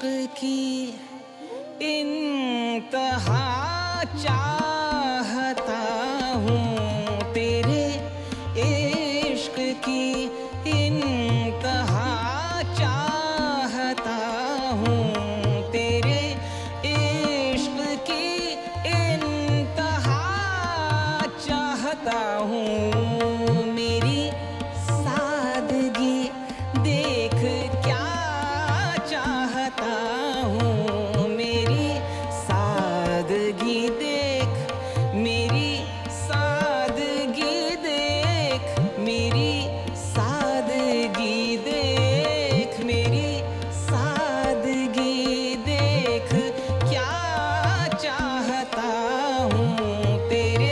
इश्क की इंतहा चाहता हूँ, तेरे इश्क की इंतहा चाहता हूँ, तेरे इश्क की इंतहा चाहता हूँ। मेरी सादगी देख क्या चाहता हूँ, मेरी सादगी देख, मेरी सादगी देख, मेरी सादगी देख, मेरी सादगी देख क्या चाहता हूँ, तेरे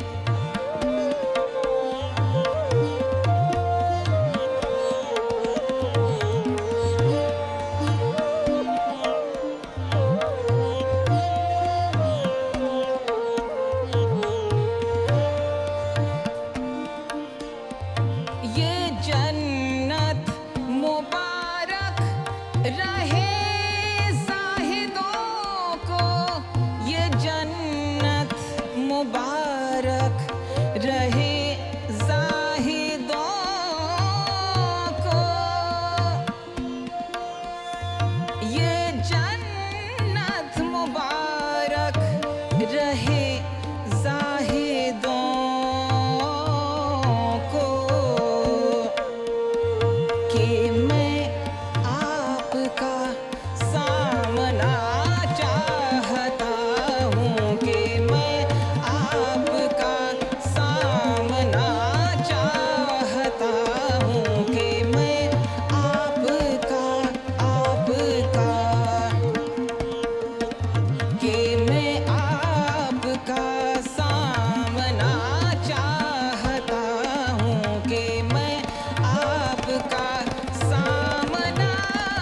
ये जन्नत मुबारक रहे ज़ाहिदों को, ये जन्नत मुबारक रहे ज़ाहिदों को, ये जन्नत मुबारक रहे ज़ाहिदों को, कि मैं आपका सामना चाहता हूँ, कि मैं आपका सामना चाहता हूँ, कि मैं आपका कि मैं आपका सामना चाहता हूँ, कि मैं आपका सामना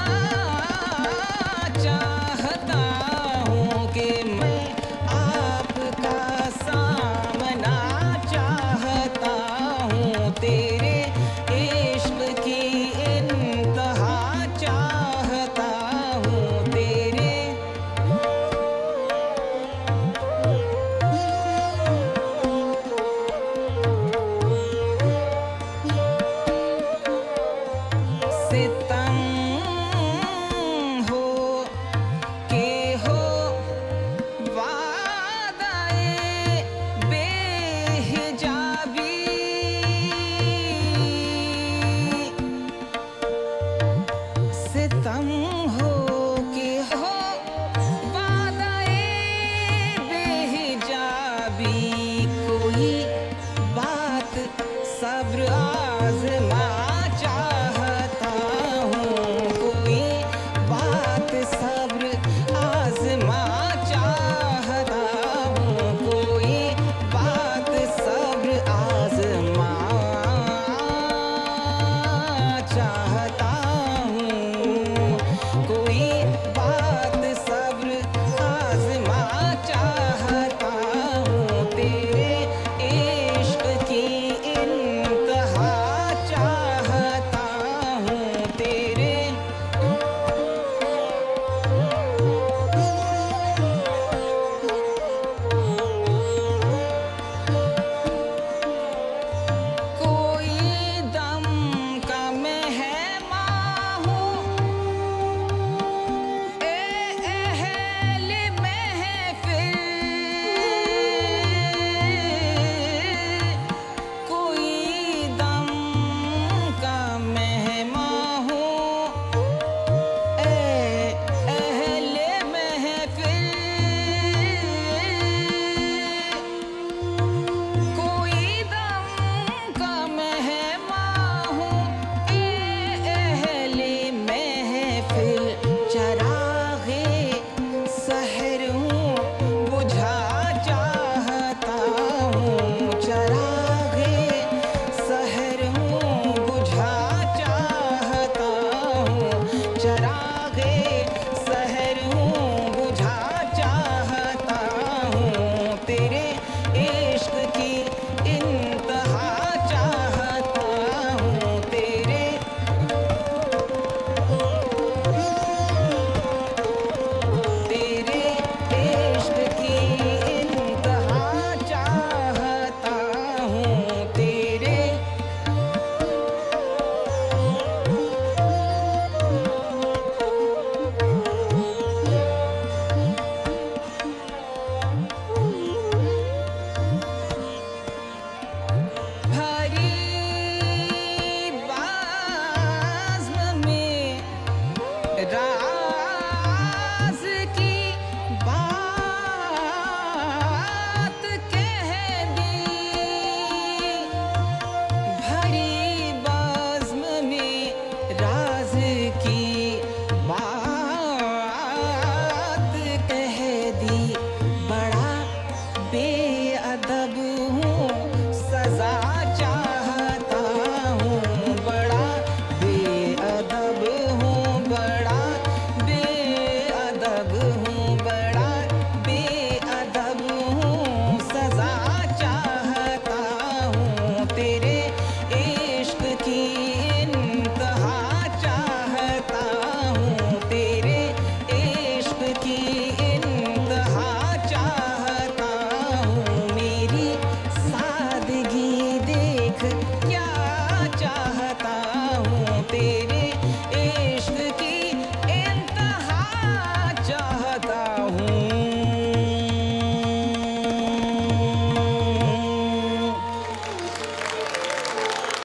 चाहता हूँ, कि मैं आपका सामना चाहता हूँ, तेरे इश्क की इंतहा चाहता हूँ, तेरे सितम हो के हो वादाए बेहिजाबी, सितम हो के हो वादाए बेहिजाबी, कोई बात सब्र आज़मा चाहता हूँ, कोई बात सब्र आज़मा चाहता हूँ, कोई बात सब्र आज़मा चाहता हूँ, कोई बात सब्र आज़मा चाहता हूँ, तेरे इश्क की इंतहा चाहता हूँ, तेरे कोई दम का मेहमान हूँ, अहले महफिल, कोई दम का मेहमान हूँ, अहले महफिल, कोई दम का मेहमान हूँ, अहले महफिल, चरागे सहर हूँ बुझा चाहता हूँ, चरागे सहर हूँ बुझा चाहता हूँ, चरा